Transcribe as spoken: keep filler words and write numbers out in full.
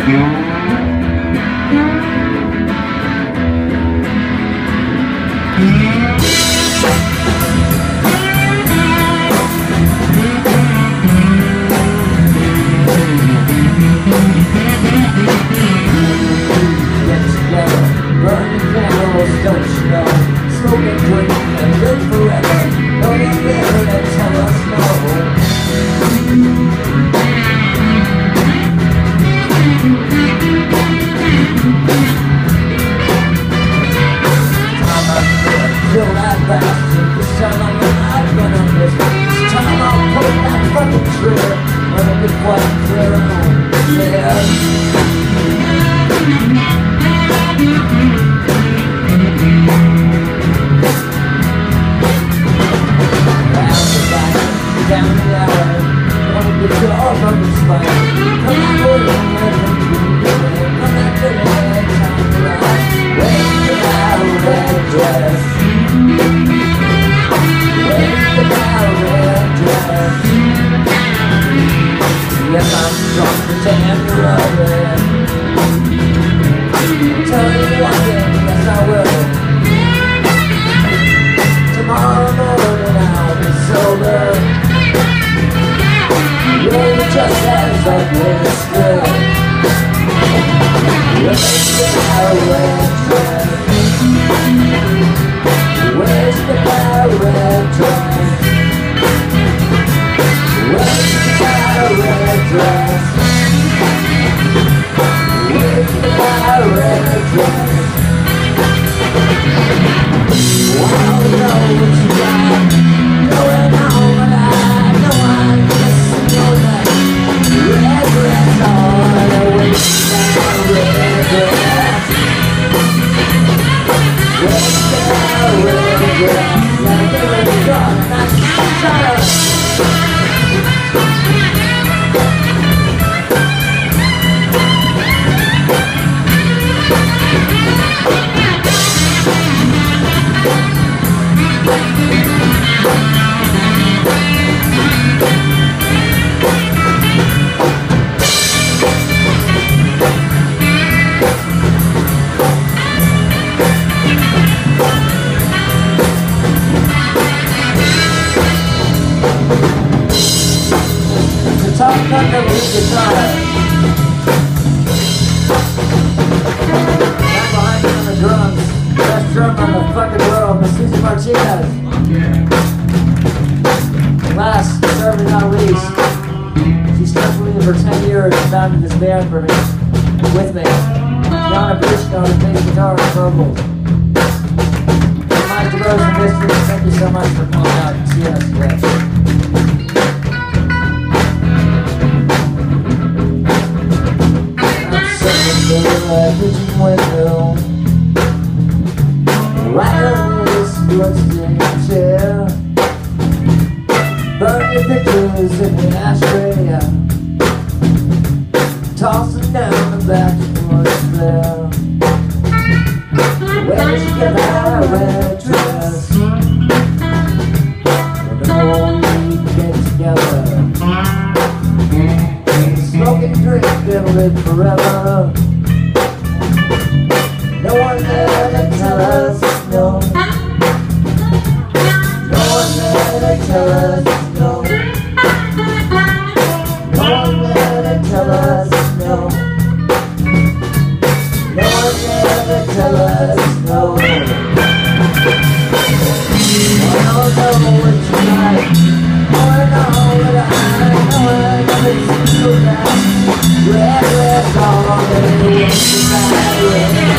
Last, certainly not least, she stuck with me for ten years and founded this band for me, with me. Donna Bridge on the bass guitar and vocals. Mike Dubose and The Dissidents, thank you so much for coming out and seeing us today. I'm sitting in my kitchen window, right under this bloodstained chair. Burn your pictures in the ashtray, toss them down the back of what's there. Where did you get that red dress? When the whole week get together, smoke and drink and live forever. No one there to tell us no. No one there to tell us no. No one there to tell us no. No one there to tell us no. I don't know what you like. Oh, I know that I know I never see you back. Red, red, all on the way to